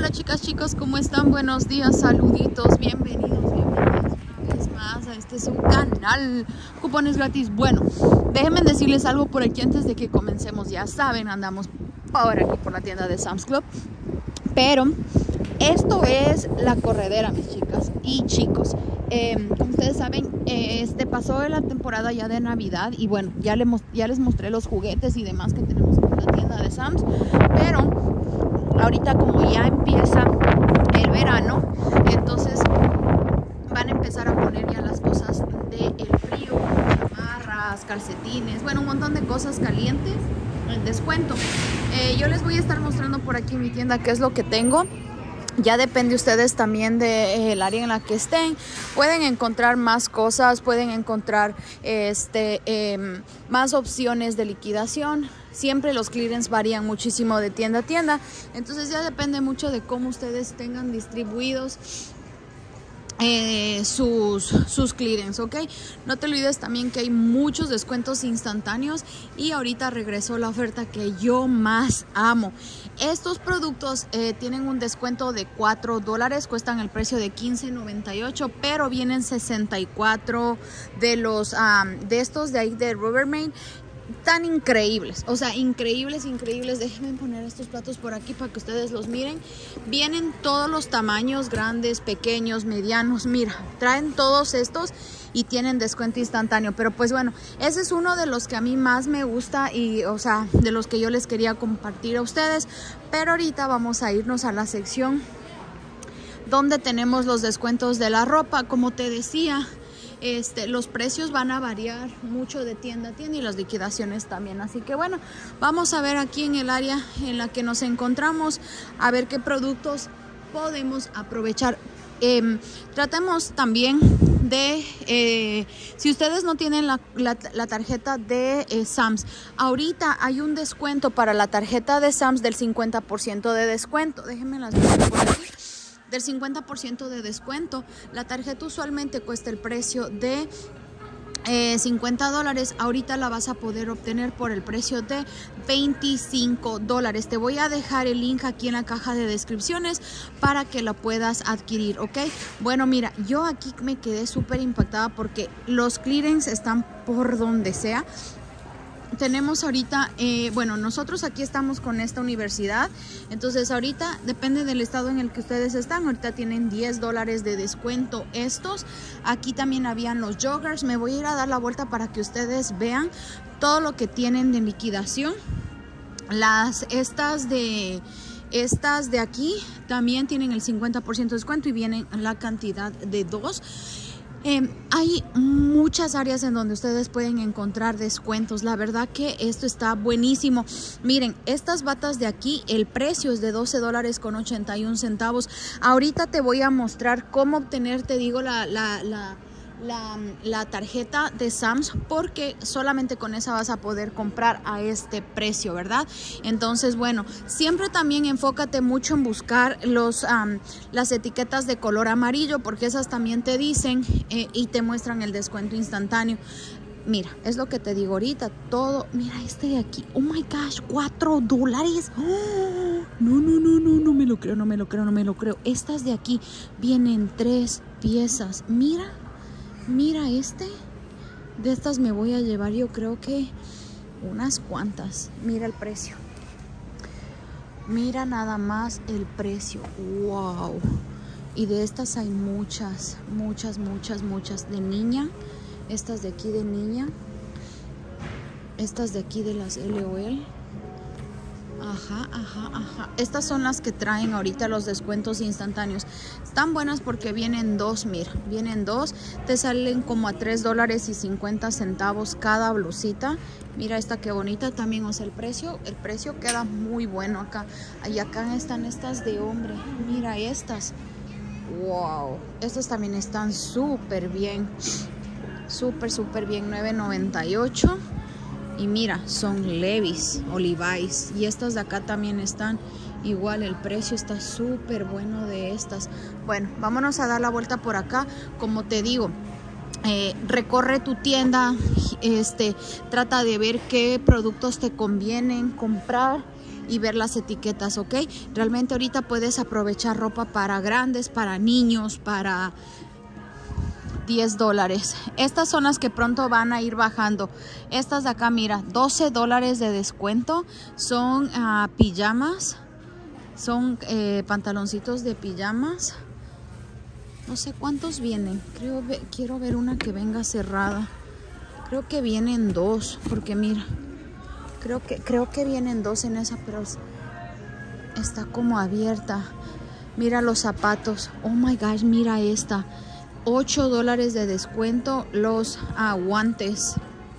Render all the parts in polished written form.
Hola chicas, chicos, ¿cómo están? Buenos días, saluditos, bienvenidos una vez más a este su canal. Cupones gratis. Bueno, déjenme decirles algo por aquí antes de que comencemos. Ya saben, andamos por aquí por la tienda de Sam's Club. Pero esto es la corredera, mis chicas y chicos. Como ustedes saben, pasó la temporada ya de Navidad y bueno, ya les mostré los juguetes y demás que tenemos en la tienda de Sam's. Pero ahorita como ya empieza el verano, entonces van a empezar a poner ya las cosas del frío, chamarras, calcetines, bueno, un montón de cosas calientes en descuento. Yo les voy a estar mostrando por aquí en mi tienda qué es lo que tengo. Ya depende ustedes también del área en la que estén. Pueden encontrar más cosas, pueden encontrar más opciones de liquidación. Siempre los clearance varían muchísimo de tienda a tienda. Entonces ya depende mucho de cómo ustedes tengan distribuidos sus clearance, ¿ok? No te olvides también que hay muchos descuentos instantáneos y ahorita regresó la oferta que yo más amo. Estos productos tienen un descuento de $4, cuestan el precio de $15.98, pero vienen 64 de estos de ahí de Rubbermaid. Tan increíbles, o sea, increíbles. Déjenme poner estos platos por aquí para que ustedes los miren. Vienen todos los tamaños, grandes, pequeños, medianos. Mira, traen todos estos y tienen descuento instantáneo. Pero pues bueno, ese es uno de los que a mí más me gusta y, o sea, de los que yo les quería compartir a ustedes. Pero ahorita vamos a irnos a la sección donde tenemos los descuentos de la ropa. Como te decía, los precios van a variar mucho de tienda a tienda y las liquidaciones también. Así que bueno, vamos a ver aquí en el área en la que nos encontramos, a ver qué productos podemos aprovechar. Tratemos también de, si ustedes no tienen la tarjeta de Sam's, ahorita hay un descuento para la tarjeta de Sam's del 50% de descuento. Déjenme las ver por aquí. Del 50% de descuento. La tarjeta usualmente cuesta el precio de $50. Ahorita la vas a poder obtener por el precio de $25. Te voy a dejar el link aquí en la caja de descripciones para que la puedas adquirir, ¿ok? Bueno, mira, yo aquí me quedé súper impactada porque los clearance están por donde sea. Tenemos ahorita, bueno, nosotros aquí estamos con esta universidad, entonces ahorita depende del estado en el que ustedes están. Ahorita tienen $10 de descuento estos. Aquí también habían los joggers. Me voy a ir a dar la vuelta para que ustedes vean todo lo que tienen de liquidación. Estas de aquí también tienen el 50% de descuento y vienen la cantidad de 2. Hay muchas áreas en donde ustedes pueden encontrar descuentos. La verdad que esto está buenísimo. Miren, estas batas de aquí, el precio es de $12.81. Ahorita te voy a mostrar cómo obtener, te digo, la tarjeta de Sam's, porque solamente con esa vas a poder comprar a este precio, ¿verdad? Entonces, bueno, siempre también enfócate mucho en buscar las etiquetas de color amarillo, porque esas también te dicen y te muestran el descuento instantáneo. Mira, es lo que te digo ahorita, todo. Mira este de aquí, oh my gosh, $4. Oh, no me lo creo. Estas de aquí vienen 3 piezas. Mira, de estas me voy a llevar yo creo que unas cuantas. Mira el precio. Mira nada más el precio. Wow. Y de estas hay muchas de niña. Estas de aquí de niña. Estas de aquí de las LOL. Ajá. Estas son las que traen ahorita los descuentos instantáneos. Están buenas porque vienen 2, mira. Vienen 2. Te salen como a $3.50 cada blusita. Mira esta qué bonita también. O sea, el precio queda muy bueno acá. Y acá están estas de hombre. Mira estas. Wow. Estas también están súper bien. Súper bien. $9.98. Y mira, son Levi's o Levi's. Y estas de acá también están igual. El precio está súper bueno de estas. Bueno, vámonos a dar la vuelta por acá. Como te digo, recorre tu tienda. Trata de ver qué productos te convienen comprar. y ver las etiquetas, ¿ok? Realmente ahorita puedes aprovechar ropa para grandes, para niños, para $10. Estas son las que pronto van a ir bajando. Estas de acá, mira, $12 de descuento. Son pijamas. Son pantaloncitos de pijamas. No sé cuántos vienen. Quiero ver una que venga cerrada. Creo que vienen 2. Porque mira, creo que vienen 2 en esa, pero está como abierta. Mira los zapatos. Oh my gosh, mira esta. $8 de descuento los guantes.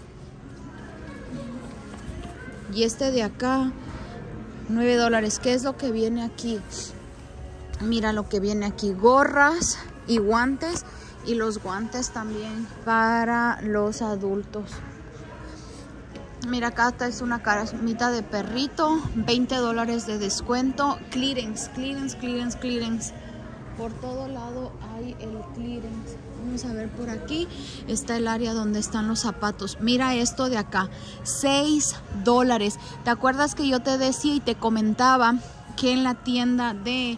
Y este de acá, $9. ¿Qué es lo que viene aquí? Mira lo que viene aquí. Gorras y guantes. Y los guantes también para los adultos. Mira, acá es una caramita de perrito. $20 de descuento. Clearance, clearance, clearance, clearance. Por todo lado hay el clearance. Vamos a ver por aquí. Está el área donde están los zapatos. Mira esto de acá. $6. ¿Te acuerdas que yo te decía y te comentaba que en la tienda de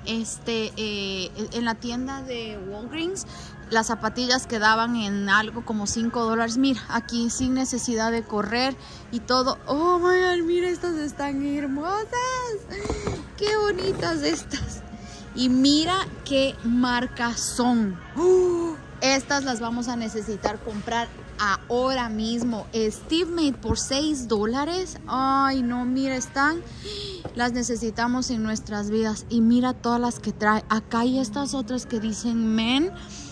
Walgreens las zapatillas quedaban en algo como $5? Mira, aquí sin necesidad de correr y todo. Oh my God, mira, estas están hermosas. Qué bonitas estas. Y mira qué marcas son. Estas las vamos a necesitar comprar ahora mismo. Steve Made por $6. Ay, no, mira, las necesitamos en nuestras vidas. Y mira todas las que trae. Acá hay estas otras que dicen men.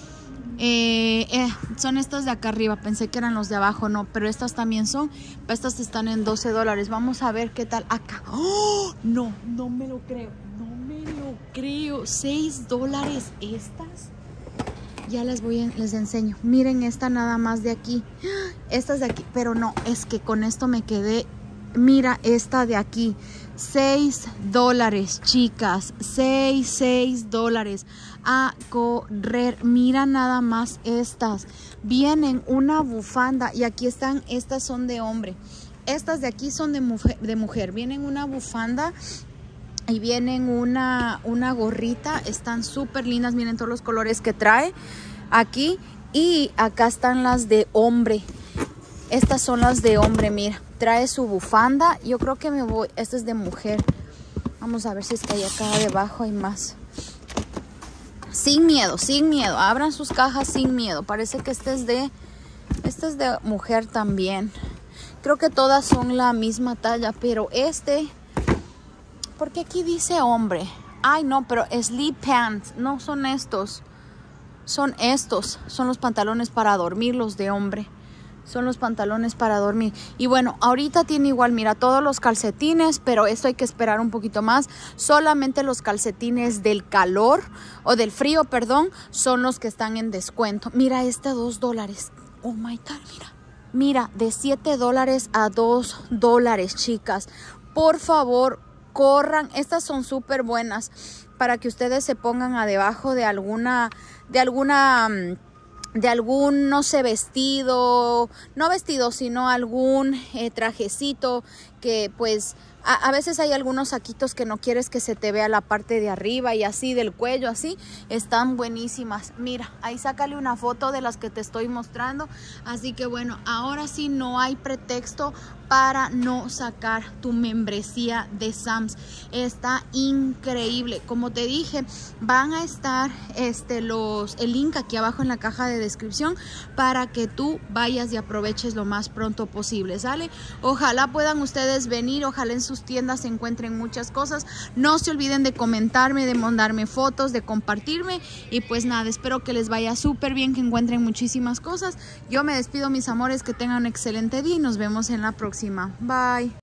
Son estas de acá arriba. Pensé que eran los de abajo, no, pero estas también son. Estas están en $12. Vamos a ver qué tal acá. ¡Oh! No me lo creo. Creo $6 estas. Ya les enseño. Miren esta nada más de aquí. Estas de aquí, pero no, es que con esto me quedé. Mira esta de aquí. $6, chicas. $6. A correr. Mira nada más estas. Vienen una bufanda y aquí están. Estas son de hombre. Estas de aquí son de mujer. Vienen una bufanda. Y vienen una gorrita. Están súper lindas. Miren todos los colores que trae aquí. Y acá están las de hombre. Estas son las de hombre, mira. Trae su bufanda. Yo creo que me voy. Esta es de mujer. Vamos a ver si es que hay acá debajo hay más. Sin miedo, sin miedo. Abran sus cajas sin miedo. Parece que este es de mujer también. Creo que todas son la misma talla. Pero porque aquí dice hombre. Ay, no, pero sleep pants. No son estos. Son estos. Son los pantalones para dormir, los de hombre. Son los pantalones para dormir. Y bueno, ahorita tiene igual, mira, todos los calcetines. Pero esto hay que esperar un poquito más. Solamente los calcetines del calor. O del frío, perdón. Son los que están en descuento. Mira, $2. Oh my God, mira. Mira, de $7 a $2, chicas. Por favor, corran. Estas son súper buenas para que ustedes se pongan a debajo de algún, no sé, vestido, no vestido, sino algún trajecito que pues a veces hay algunos saquitos que no quieres que se te vea la parte de arriba y así del cuello, así. Están buenísimas. Mira, ahí sácale una foto de las que te estoy mostrando. Así que bueno, ahora sí no hay pretexto para no sacar tu membresía de Sam's. Está increíble. Como te dije, van a estar el link aquí abajo en la caja de descripción para que tú vayas y aproveches lo más pronto posible, ¿sale? Ojalá puedan ustedes venir, ojalá en sus tiendas se encuentren muchas cosas. No se olviden de comentarme, de mandarme fotos, de compartirme. Y pues nada, espero que les vaya súper bien, que encuentren muchísimas cosas. Yo me despido, mis amores, que tengan un excelente día y nos vemos en la próxima. Bye.